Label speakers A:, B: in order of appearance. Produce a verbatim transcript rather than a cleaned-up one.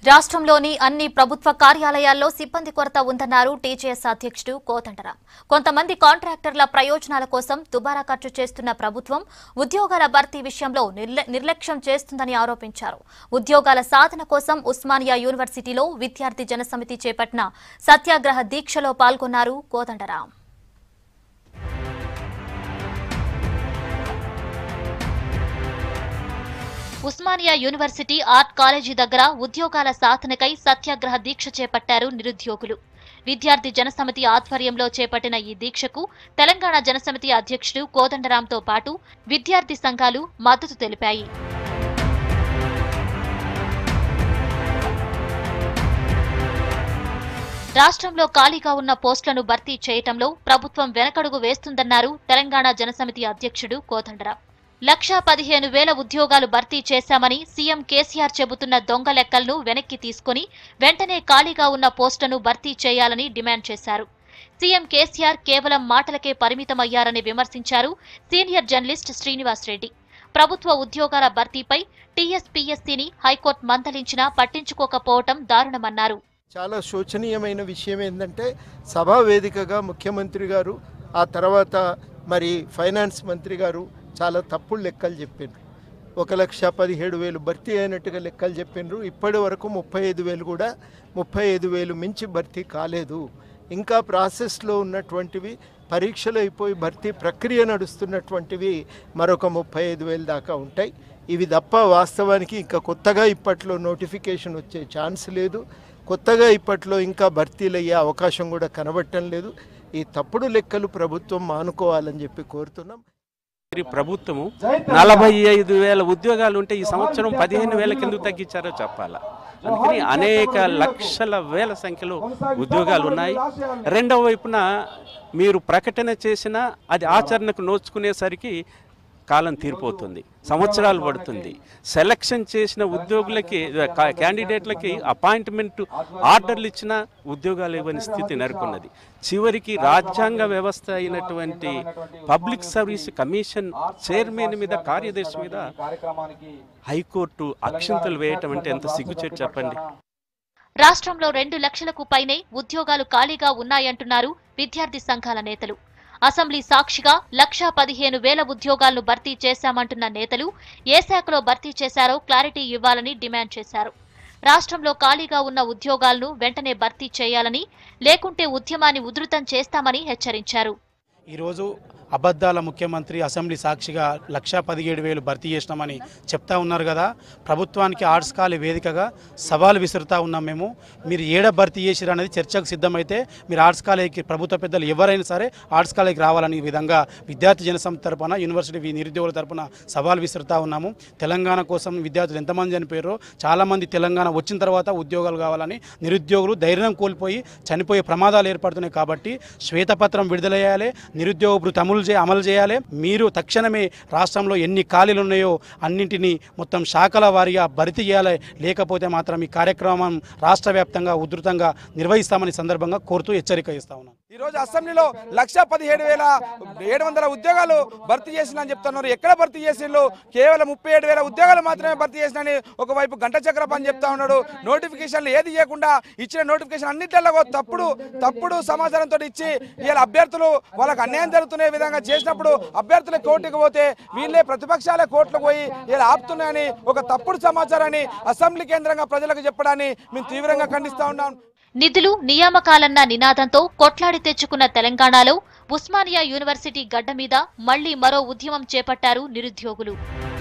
A: రాష్ట్రంలోని అన్ని ప్రభుత్వ కార్యాలయాల్లో సిబ్బంది కొరత ఉందన్నారు టీజేఎస్ అధ్యక్షుడు కోదండరాం. కొంతమంది కాంట్రాక్టర్ల ప్రయోజనాల కోసం దుబారా ఖర్చు చేస్తున్న ప్రభుత్వం ఉద్యోగాల భర్తీ విషయంలో నిర్లక్ష్యం చేస్తుందని ఆరోపించారు. ఉద్యోగాల సాధన కోసం ఉస్మానియా యూనివర్సిటీలో విద్యార్థి జనసమితి చేపట్టిన సత్యాగ్రహ దీక్షలో పాల్గొన్నారు Kodandaram. Osmania university art college దగ్గర ఉద్యోగాల సాధనకై సత్యాగ్రహ దీక్ష చేపట్టారు నిరుద్యోగులు. విద్యార్థి జనసమితి ఆధ్వర్యంలో చేపట్టిన ఈ దీక్షకు తెలంగాణ జనసమితి అధ్యక్షుడు కోదండరాంతో పాటు విద్యార్థి సంఘాలు మద్దతు తెలిపాయి. రాష్ట్రంలో ఖాళీగా ఉన్న పోస్టులను భర్తీ చేయటంలో ప్రభుత్వం వెనకడుగు వేస్తుందన్నారు తెలంగాణ జనసమితి అధ్యక్షుడు కోదండరాం. లక్షా పదిహేను వేల ఉద్యోగాలు భర్తీ చేశామని సీఎం కేసీఆర్ చెబుతున్న దొంగ లెక్కలను వెనక్కి తీసుకుని వెంటనే ఖాళీగా ఉన్న పోస్టులను భర్తీ చేయాలని డిమాండ్ చేశారు. సీఎం కేసీఆర్ కేవలం మాటలకే పరిమితమయ్యారని విమర్శించారు సీనియర్ జర్నలిస్ట్ శ్రీనివాస్ రెడ్డి. ప్రభుత్వ ఉద్యోగాల భర్తీపై టీఎస్పీఎస్సీని హైకోర్టు మందలించినా పట్టించుకోకపోవటం దారుణమన్నారు.
B: చాలా శోచనీయమైన విషయం ఏంటంటే సభా వేదికగా ముఖ్యమంత్రి గారు ఆ తర్వాత మరి ఫైనాన్స్ మంత్రి గారు చాలా తప్పుడు లెక్కలు చెప్పిండ్రు. ఒక లక్ష పదిహేడు వేలు భర్తీ అయినట్టుగా లెక్కలు చెప్పిండ్రు. ఇప్పటి వరకు ముప్పై ఐదు వేలు కూడా ముప్పై ఐదు వేలు మించి భర్తీ కాలేదు. ఇంకా ప్రాసెస్లో ఉన్నటువంటివి పరీక్షలు అయిపోయి భర్తీ ప్రక్రియ నడుస్తున్నటువంటివి మరొక ముప్పై ఐదు వేలు దాకా ఉంటాయి. ఇవి తప్ప వాస్తవానికి ఇంకా కొత్తగా ఇప్పట్లో నోటిఫికేషన్ వచ్చే ఛాన్స్ లేదు. కొత్తగా ఇప్పట్లో ఇంకా భర్తీలు అయ్యే అవకాశం కూడా కనబడటం లేదు. ఈ తప్పుడు లెక్కలు ప్రభుత్వం మానుకోవాలని చెప్పి కోరుతున్నాం.
C: ప్రభుత్వము నలభై ఐదు వేల ఉద్యోగాలు ఉంటే ఈ సంవత్సరం పదిహేను వేల కింద తగ్గించారో చెప్పాలా. అందుకని అనేక లక్షల వేల సంఖ్యలో ఉద్యోగాలు ఉన్నాయి. రెండవ వైపున మీరు ప్రకటన చేసినా అది ఆచరణకు నోచుకునేసరికి కాలం తీరిపోతుంది, సంవత్సరాలు పడుతుంది. సెలక్షన్ చేసిన ఉద్యోగులకి క్యాండిడేట్లకి అపాయింట్మెంట్ ఆర్డర్లు ఇచ్చిన ఉద్యోగాలు ఇవ్వని స్థితి నెలకొన్నది. చివరికి రాజ్యాంగ వ్యవస్థ అయినటువంటి పబ్లిక్ సర్వీస్ కమిషన్ చైర్మన్ మీద కార్యదర్శి మీద హైకోర్టు అక్షింతలు వేయటం అంటే ఎంత సిగ్గుచేటు చెప్పండి.
A: రాష్ట్రంలో రెండు లక్షలకు పైనే ఉద్యోగాలు ఖాళీగా ఉన్నాయంటున్నారు విద్యార్థి సంఘాల నేతలు. అసెంబ్లీ సాక్షిగా లక్షా పదిహేను వేల ఉద్యోగాలను భర్తీ చేశామంటున్న నేతలు ఏ శాఖలో భర్తీ చేశారో క్లారిటీ ఇవ్వాలని డిమాండ్ చేశారు. రాష్ట్రంలో ఖాళీగా ఉన్న ఉద్యోగాలను వెంటనే భర్తీ చేయాలని, లేకుంటే ఉద్యమాన్ని ఉధృతం చేస్తామని హెచ్చరించారు.
D: ఈరోజు అబద్ధాల ముఖ్యమంత్రి అసెంబ్లీ సాక్షిగా లక్షా పదిహేడు వేలు భర్తీ చేసినామని చెప్తా ఉన్నారు కదా. ప్రభుత్వానికి ఆర్ట్స్ కాలేజ్ వేదికగా సవాలు విసురుతా ఉన్నాం. మేము మీరు ఏడ భర్తీ చేసిరు అనేది చర్చకు సిద్ధమైతే మీరు ఆర్ట్స్ కాలేజీకి ప్రభుత్వ పెద్దలు ఎవరైనా సరే ఆర్ట్స్ కాలేజీకి రావాలని విధంగా విద్యార్థి జనసమితి తరపున యూనివర్సిటీ నిరుద్యోగుల తరపున సవాలు విసురుతా ఉన్నాము. తెలంగాణ కోసం విద్యార్థులు ఎంతమంది చనిపోయారో చాలామంది తెలంగాణ వచ్చిన తర్వాత ఉద్యోగాలు కావాలని నిరుద్యోగులు ధైర్యం కోల్పోయి చనిపోయే ప్రమాదాలు ఏర్పడుతున్నాయి. కాబట్టి శ్వేతపత్రం విడుదల చేయాలి, నిరుద్యోగ భృతి అమలు అమలు చేయాలి. మీరు తక్షణమే రాష్ట్రంలో ఎన్ని ఖాళీలు ఉన్నాయో అన్నింటినీ మొత్తం శాఖల వారీగా భర్తీ చేయాలి. లేకపోతే మాత్రం ఈ కార్యక్రమం రాష్ట్ర వ్యాప్తంగా ఉధృతంగా నిర్వహిస్తామని సందర్భంగా కోరుతూ హెచ్చరిక ఇస్తా ఉన్నాం.
E: ఈరోజు అసెంబ్లీలో లక్ష పదిహేడు వేల ఏడు వందల ఉద్యోగాలు భర్తీ చేసినని చెప్తున్నారు. ఎక్కడ భర్తీ చేసిండ్రు? కేవలం ముప్పై ఏడు వేల ఉద్యోగాలు మాత్రమే భర్తీ చేసినని ఒకవైపు గంట చక్ర పని చెప్తా ఉన్నాడు. నోటిఫికేషన్లు ఏది చేయకుండా ఇచ్చిన నోటిఫికేషన్ అన్నింటిలో తప్పుడు తప్పుడు సమాచారంతో ఇచ్చి ఇలా అభ్యర్థులు వాళ్ళకి అన్యాయం జరుగుతున్న విధంగా చేసినప్పుడు అభ్యర్థులు కోర్టుకు పోతే వీళ్ళే ప్రతిపక్షాలే కోర్టుకు పోయి ఇలా ఆపుతున్నాయని ఒక తప్పుడు సమాచారాన్ని అసెంబ్లీ కేంద్రంగా ప్రజలకు చెప్పడాన్ని మేము తీవ్రంగా ఖండిస్తా ఉన్నాం.
A: నిధులు నియామకాలన్న నినాదంతో కొట్లాడి తెచ్చుకున్న తెలంగాణలో ఉస్మానియా యూనివర్సిటీ గడ్డ మీద మళ్లీ మరో ఉద్యమం చేపట్టారు నిరుద్యోగులు.